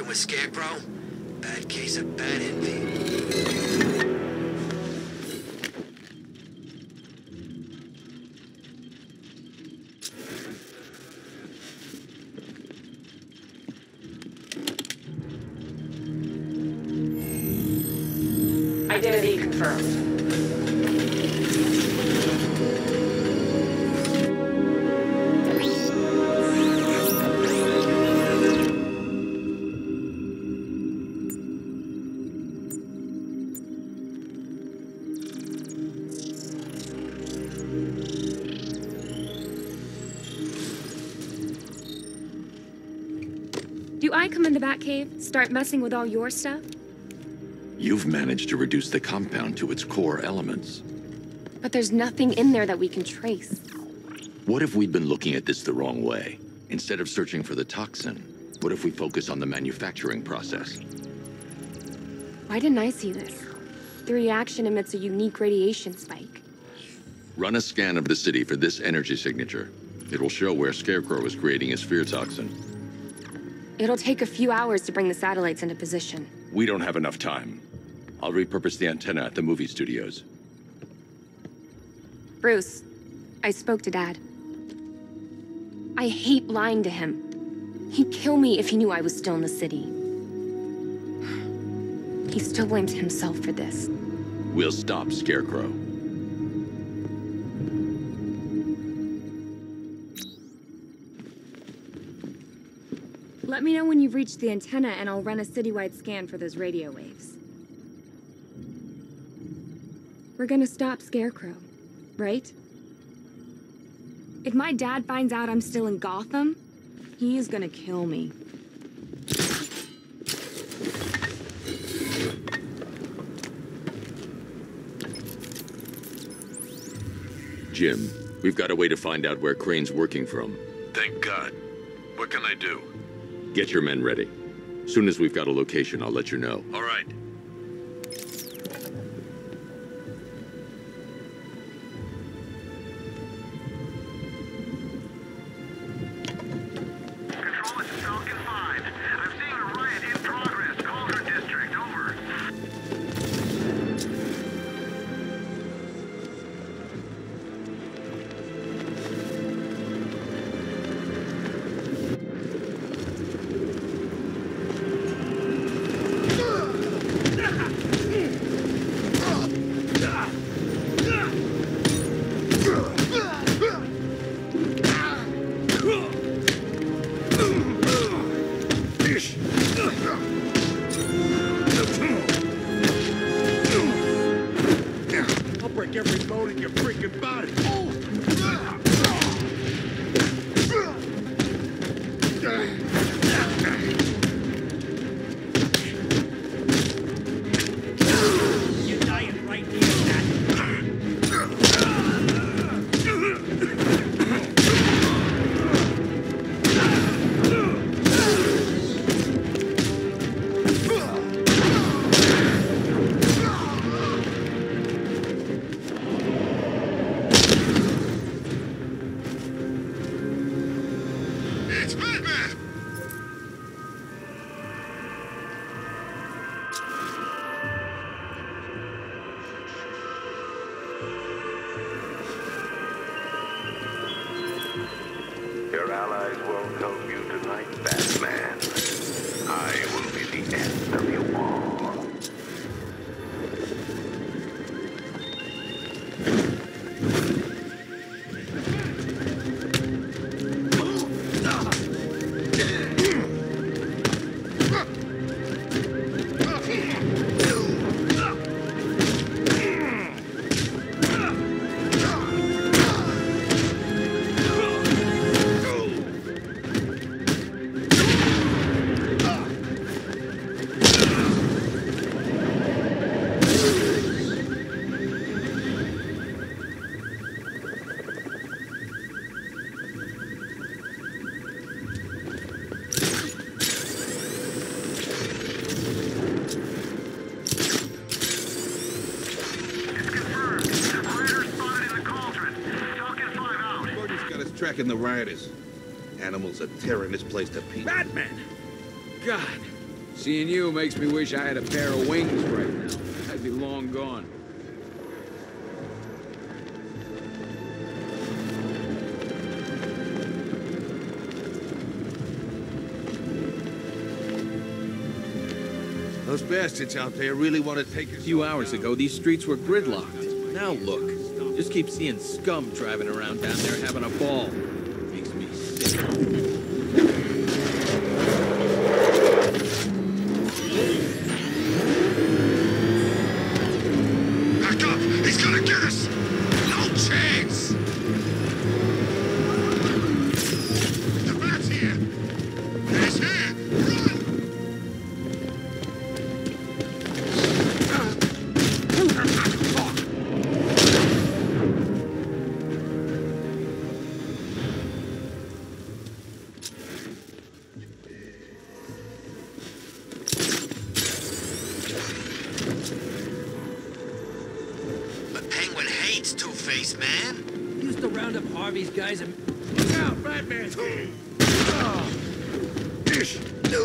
working with Scarecrow? Bad case of bad envy. Identity confirmed. Do I come in the Batcave, start messing with all your stuff? You've managed to reduce the compound to its core elements. But there's nothing in there that we can trace. What if we'd been looking at this the wrong way? Instead of searching for the toxin, what if we focus on the manufacturing process? Why didn't I see this? The reaction emits a unique radiation spike. Run a scan of the city for this energy signature. It will show where Scarecrow is creating his fear toxin. It'll take a few hours to bring the satellites into position. We don't have enough time. I'll repurpose the antenna at the movie studios. Bruce, I spoke to Dad. I hate lying to him. He'd kill me if he knew I was still in the city. He still blames himself for this. We'll stop Scarecrow. Let me know when you've reached the antenna and I'll run a citywide scan for those radio waves. We're gonna stop Scarecrow, right? If my dad finds out I'm still in Gotham, he is gonna kill me. Jim, we've got a way to find out where Crane's working from. Thank God. What can I do? Get your men ready. Soon as we've got a location, I'll let you know. All right. Control, this is Falcon 5. I'm seeing a riot in progress. Cauldron District, over. I'll break every bone in your freaking body. You're dying right here, It's Batman! Your allies won't help you tonight, Batman. I will be the end of you all. Tracking the rioters. Animals are tearing this place to pieces. Batman! God, Seeing you makes me wish I had a pair of wings right now. I'd be long gone. Those bastards out there really want to take us. A few hours ago, these streets were gridlocked. Now look. Just keep seeing scum driving around down there having a ball. Makes me sick. Back up! He's gonna get us! No chance! The bat's here! He's here! Run! The Penguin hates Two-Face, man. Used to round up Harvey's guys and... Look out, Batman's here! Ish!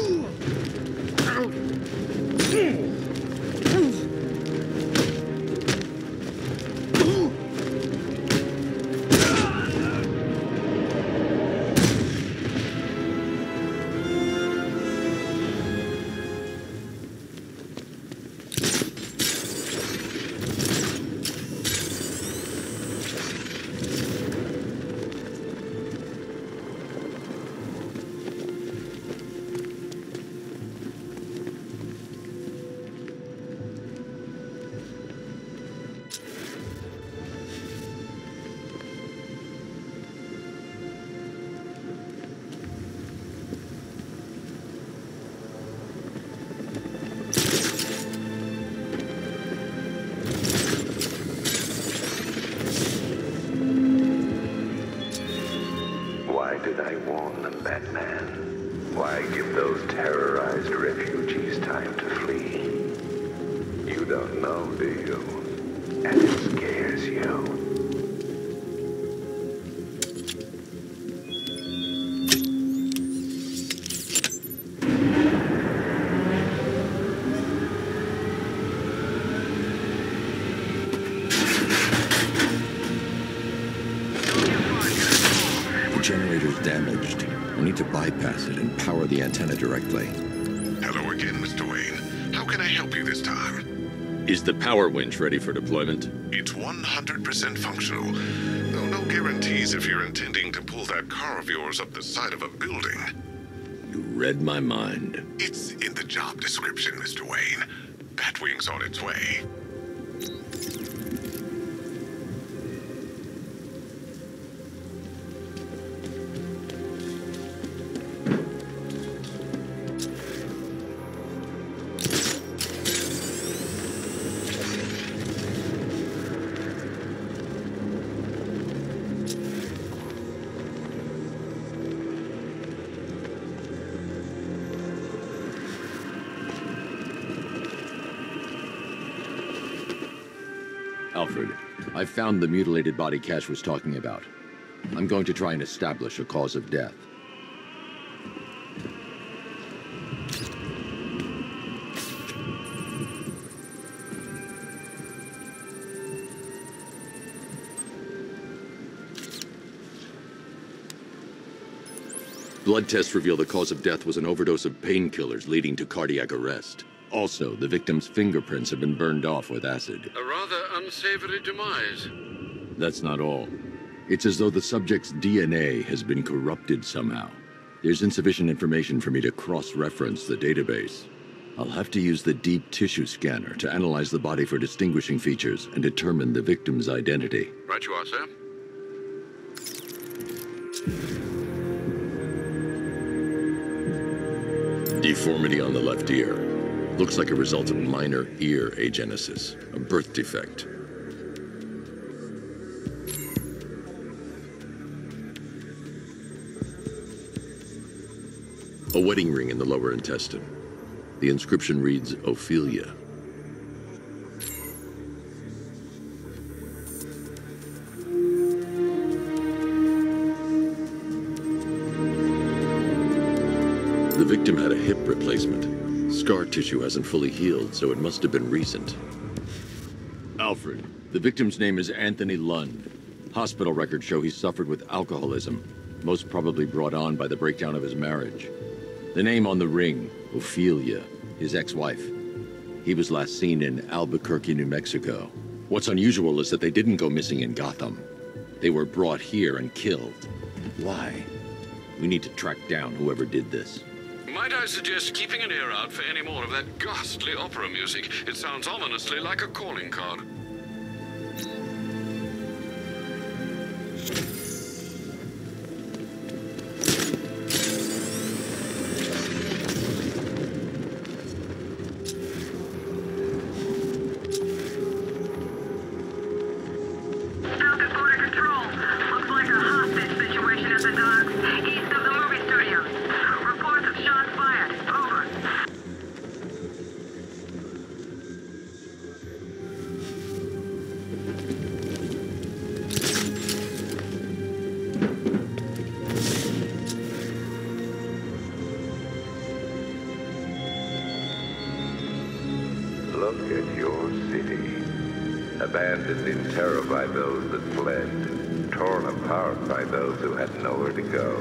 Why did I warn them, Batman? Why give those terrorized refugees time to flee? You don't know, do you? And it scares you. The generator's damaged. We need to bypass it and power the antenna directly. Hello again, Mr. Wayne. How can I help you this time? Is the power winch ready for deployment? It's 100% functional, though no guarantees if you're intending to pull that car of yours up the side of a building. You read my mind. It's in the job description, Mr. Wayne. Batwing's on its way. Alfred, I found the mutilated body Cash was talking about. I'm going to try and establish a cause of death. Blood tests reveal the cause of death was an overdose of painkillers leading to cardiac arrest. Also, the victim's fingerprints have been burned off with acid. A rather unsavory demise. That's not all. It's as though the subject's DNA has been corrupted somehow. There's insufficient information for me to cross-reference the database. I'll have to use the deep tissue scanner to analyze the body for distinguishing features and determine the victim's identity. Right you are, sir. Deformity on the left ear. Looks like a result of minor ear agenesis, a birth defect. A wedding ring in the lower intestine. The inscription reads, Ophelia. The victim had a hip replacement. Scar tissue hasn't fully healed, so it must have been recent. Alfred, the victim's name is Anthony Lund. Hospital records show he suffered with alcoholism, most probably brought on by the breakdown of his marriage. The name on the ring, Ophelia, his ex-wife. He was last seen in Albuquerque, New Mexico. What's unusual is that they didn't go missing in Gotham. They were brought here and killed. Why? We need to track down whoever did this. Might I suggest keeping an ear out for any more of that ghastly opera music? It sounds ominously like a calling card. Look at your city. Abandoned in terror by those that fled. Torn apart by those who had nowhere to go.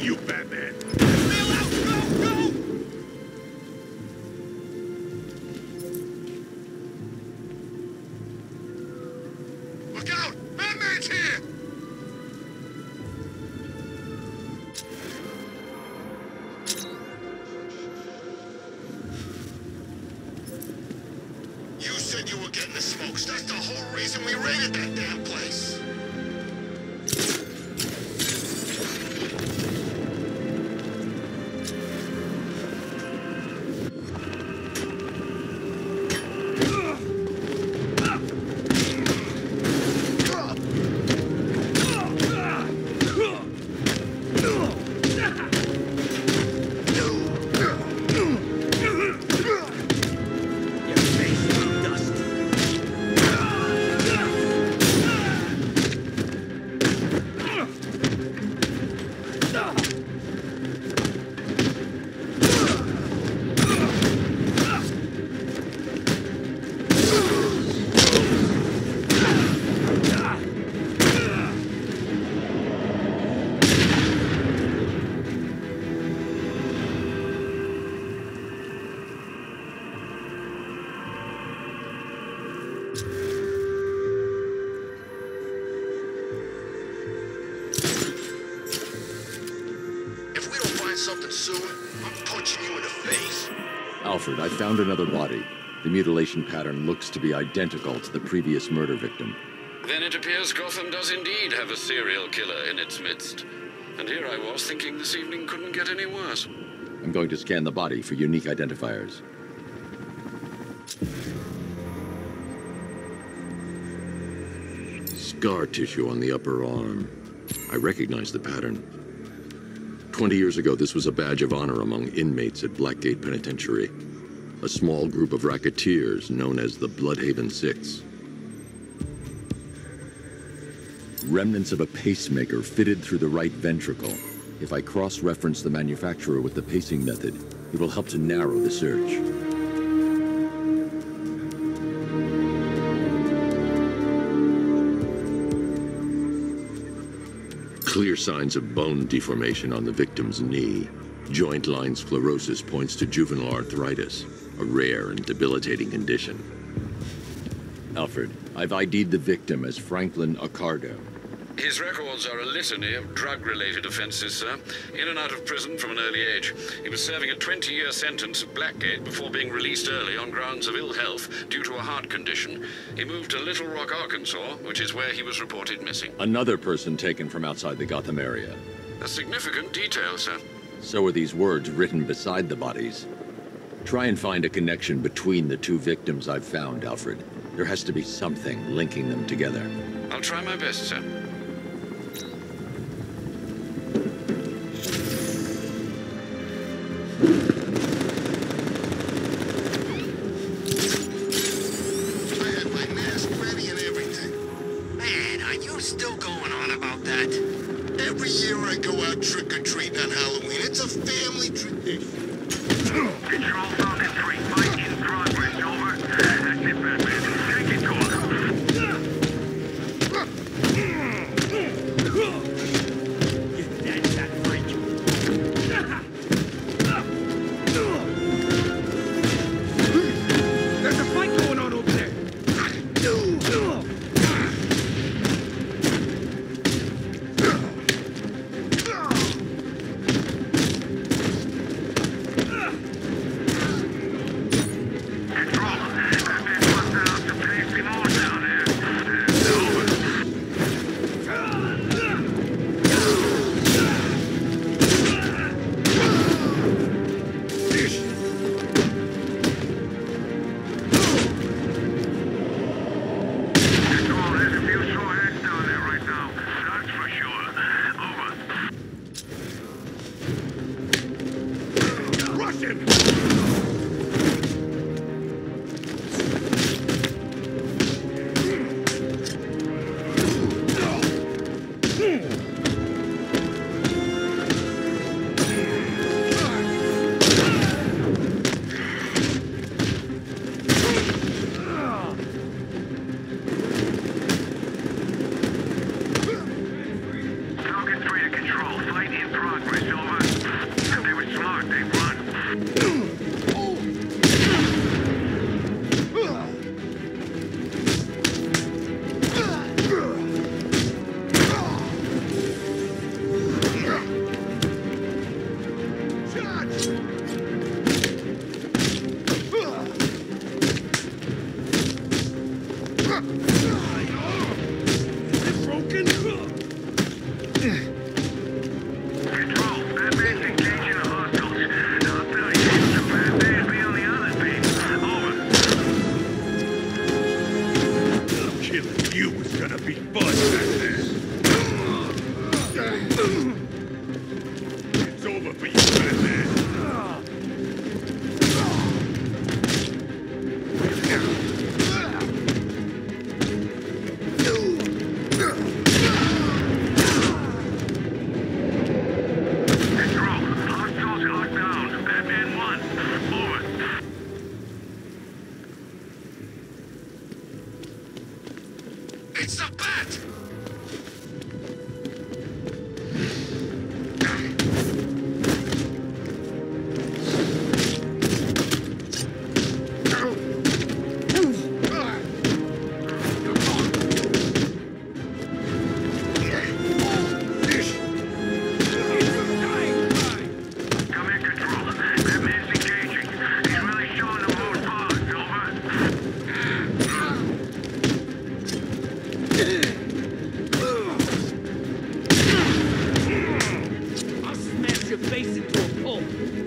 you, Batman! Bail out! Go! Go! Look out! Batman's here! You said you were getting the smokes. That's the whole reason we raided that damn place. Something soon, I'm punching you in the face. Alfred, I found another body. The mutilation pattern looks to be identical to the previous murder victim. Then it appears Gotham does indeed have a serial killer in its midst. And here I was thinking this evening couldn't get any worse. I'm going to scan the body for unique identifiers. Scar tissue on the upper arm. I recognize the pattern. 20 years ago, this was a badge of honor among inmates at Blackgate Penitentiary. A small group of racketeers known as the Bloodhaven Six. Remnants of a pacemaker fitted through the right ventricle. If I cross-reference the manufacturer with the pacing method, it will help to narrow the search. Clear signs of bone deformation on the victim's knee. Joint line sclerosis points to juvenile arthritis, a rare and debilitating condition. Alfred, I've ID'd the victim as Franklin Accardo. His records are a litany of drug-related offenses, sir. In and out of prison from an early age. He was serving a 20-year sentence at Blackgate before being released early on grounds of ill health due to a heart condition. He moved to Little Rock, Arkansas, which is where he was reported missing. Another person taken from outside the Gotham area. A significant detail, sir. So are these words written beside the bodies. Try and find a connection between the two victims I've found, Alfred. There has to be something linking them together. I'll try my best, sir. Still going on about that? Every year I go out trick-or-treating on Halloween. It's a family tradition. Control Falcon 3, fight in progress, over. Active Batman, take it, That's that freak. There's a fight going on over there! Falcon 3 to control. Fight in progress. your face into a pulp.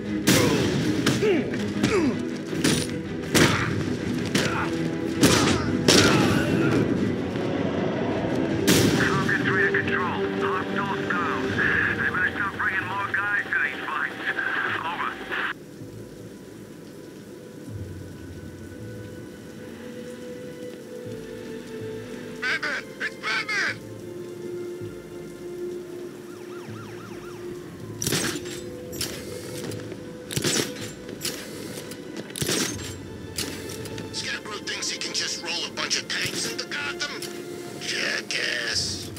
Falcon 3 to control. Hostiles down. They better start bringing more guys to these fights. Over. Batman! It's Batman! Scarecrow thinks he can just roll a bunch of tanks into Gotham? Jackass.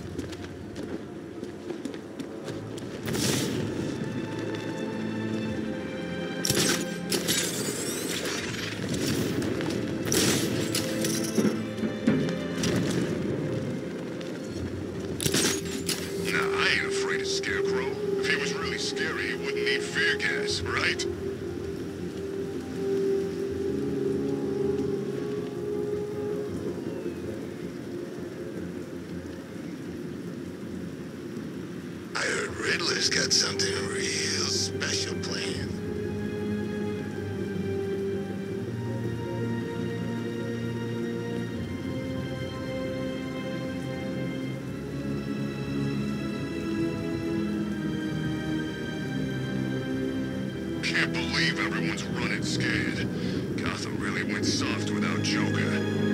Nah, I ain't afraid of Scarecrow. If he was really scary, he wouldn't need fear gas, right? I heard Riddler's got something real special planned. Can't believe everyone's running scared. Gotham really went soft without Joker.